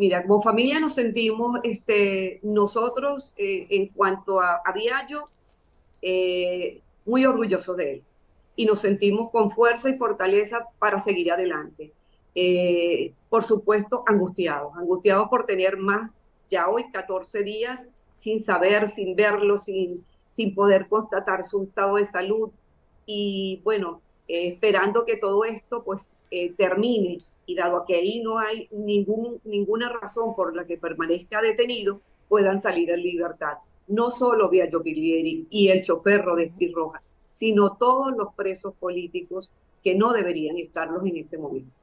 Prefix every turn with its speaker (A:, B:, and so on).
A: Mira, como familia nos sentimos, nosotros, en cuanto a Viallo, muy orgullosos de él y nos sentimos con fuerza y fortaleza para seguir adelante. Por supuesto, angustiados por tener más, ya hoy 14 días sin saber, sin verlo, sin poder constatar su estado de salud y bueno, esperando que todo esto pues termine y dado que ahí no hay ninguna razón por la que permanezca detenido, puedan salir en libertad. No solo Via Giobilieri y el chofer Rodesti Rojas, sino todos los presos políticos que no deberían estarlos en este momento.